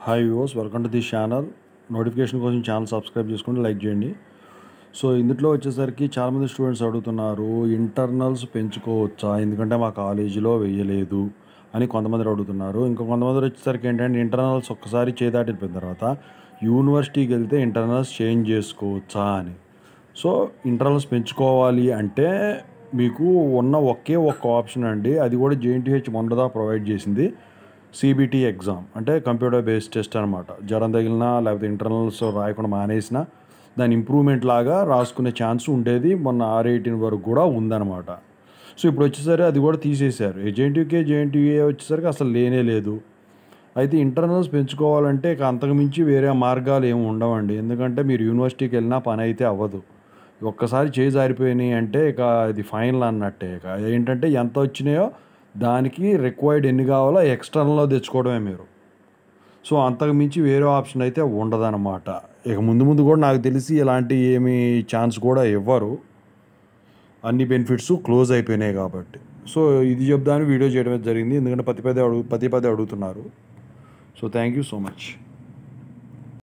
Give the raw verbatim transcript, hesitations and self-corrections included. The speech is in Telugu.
Hi viewers, welcome to this channel. Notification కోసం ఛానల్ సబ్స్క్రైబ్ చేసుకుని లైక్ చేయండి. సో ఇందులో వచ్చేసరికి చాలామంది స్టూడెంట్స్ అడుగుతున్నారు, ఇంటర్నల్స్ పెంచుకోవచ్చా, ఎందుకంటే మా కాలేజీలో వేయలేదు అని కొంతమంది అడుగుతున్నారు. ఇంకా కొంతమంది వచ్చేసరికి ఏంటంటే ఇంటర్నల్స్ ఒక్కసారి చేదాటిపోయిన తర్వాత యూనివర్సిటీకి వెళ్తే ఇంటర్నల్స్ చేంజ్ చేసుకోవచ్చా అని. సో ఇంటర్నల్స్ పెంచుకోవాలి అంటే మీకు ఉన్న ఒకే ఒక్క ఆప్షన్ అండి, అది కూడా జేఎన్టీహెచ్ మొన్నదా ప్రొవైడ్ చేసింది. సిబిటి ఎగ్జామ్ అంటే కంప్యూటర్ బేస్డ్ టెస్ట్ అనమాట. జ్వరం తగిలినా లేకపోతే ఇంటర్నల్స్ రాయకుండా మానేసినా దాని ఇంప్రూవ్మెంట్ లాగా రాసుకునే ఛాన్స్ ఉండేది. మొన్న ఆర్ ఎయిటీన్ వరకు కూడా ఉందన్నమాట. సో ఇప్పుడు వచ్చేసరికి అది కూడా తీసేశారు. జేఎన్టీకే జేఎన్టీఏ వచ్చేసరికి అసలు లేనే లేదు. అయితే ఇంటర్నల్స్ పెంచుకోవాలంటే ఇక అంతకుమించి వేరే మార్గాలు ఏమి ఉండవండి. ఎందుకంటే మీరు యూనివర్సిటీకి వెళ్ళినా పని అయితే అవ్వదు. ఒక్కసారి చేయి జారిపోయినాయి అంటే ఇక ఇది ఫైనల్ అన్నట్టే. ఇక ఏంటంటే ఎంత వచ్చినాయో దానికి రిక్వైర్డ్ ఎన్ని కావాలో ఎక్స్టర్నల్లో తెచ్చుకోవడమే మీరు. సో అంతకు మించి వేరే ఆప్షన్ అయితే ఉండదన్నమాట. ఇక ముందు ముందు కూడా నాకు తెలిసి ఇలాంటి ఏమీ ఛాన్స్ కూడా ఇవ్వరు. అన్ని బెనిఫిట్స్ క్లోజ్ అయిపోయినాయి కాబట్టి. సో ఇది చెప్దామని వీడియో చేయడం జరిగింది, ఎందుకంటే పది పదే అడుగు పది పదే అడుగుతున్నారు. So thank you so much.